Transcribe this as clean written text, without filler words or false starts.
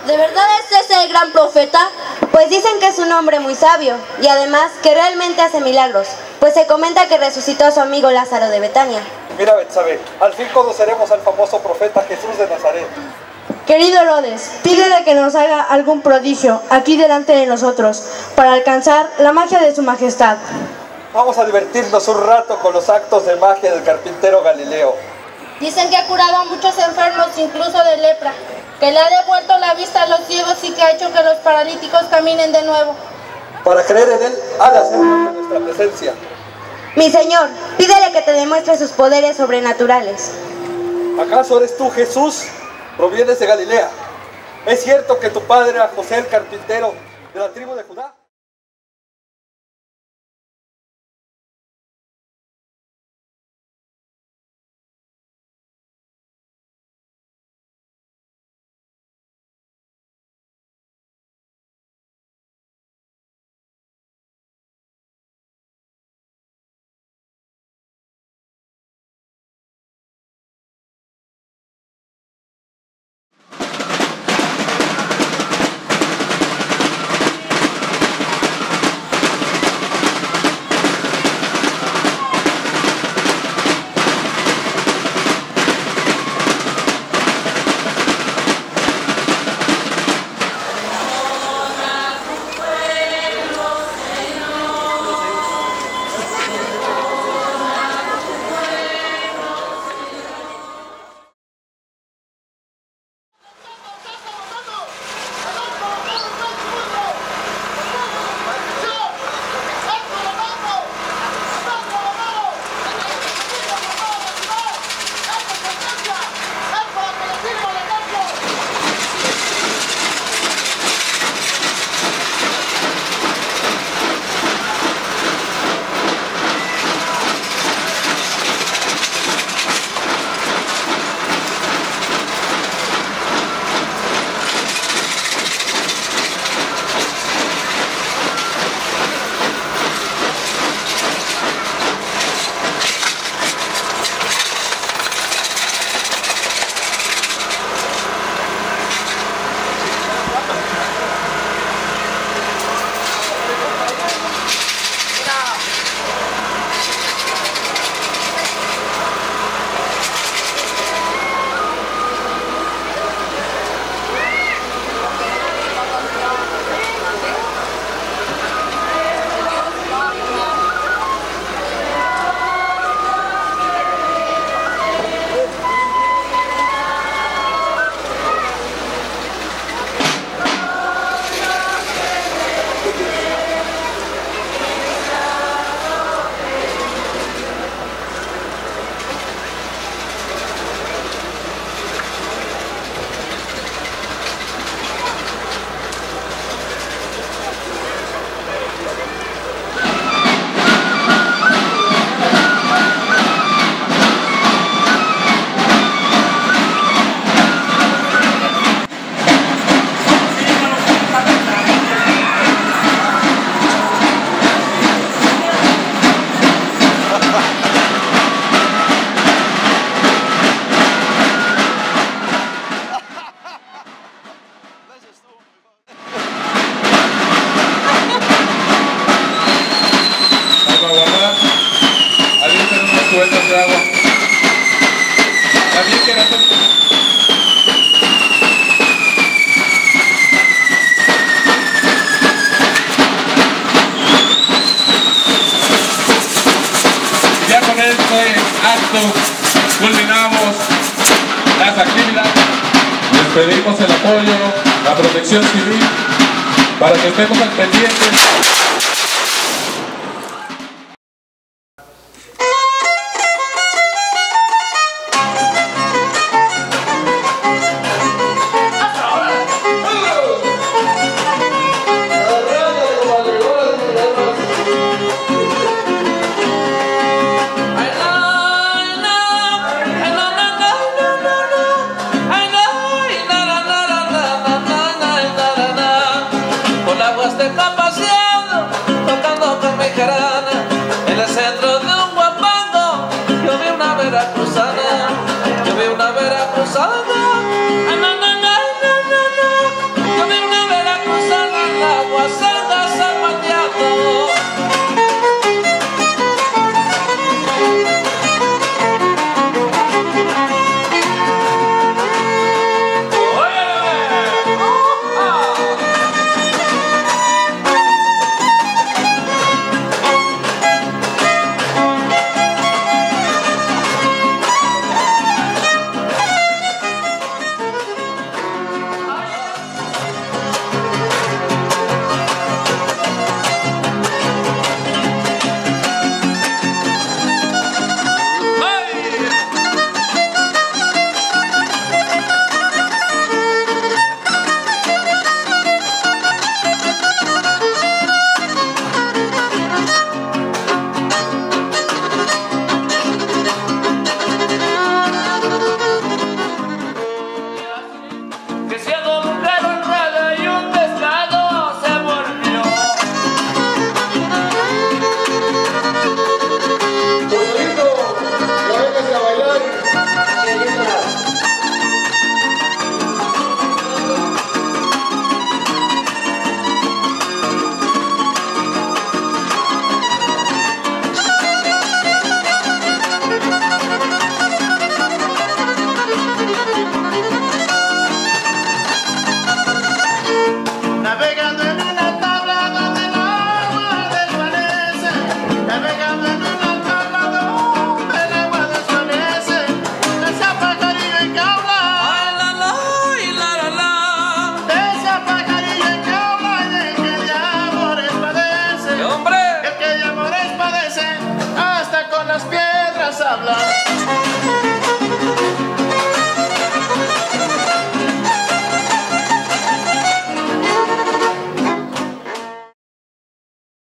¿De verdad es ese el gran profeta? Pues dicen que es un hombre muy sabio y además que realmente hace milagros, pues se comenta que resucitó a su amigo Lázaro de Betania. Mira, Betsabé, al fin conoceremos al famoso profeta Jesús de Nazaret. Querido Herodes, pídele que nos haga algún prodigio aquí delante de nosotros para alcanzar la magia de su majestad. Vamos a divertirnos un rato con los actos de magia del carpintero Galileo. Dicen que ha curado a muchos enfermos, incluso de lepra, que le ha devuelto la vista a los ciegos y que ha hecho que los paralíticos caminen de nuevo. Para creer en él, ha de hacernos en nuestra presencia. Mi señor, pídele que te demuestre sus poderes sobrenaturales. ¿Acaso eres tú, Jesús? Provienes de Galilea. ¿Es cierto que tu padre era José el carpintero de la tribu de Judá? Culminamos las actividades. Les pedimos el apoyo, la protección civil, para que estemos al pendiente.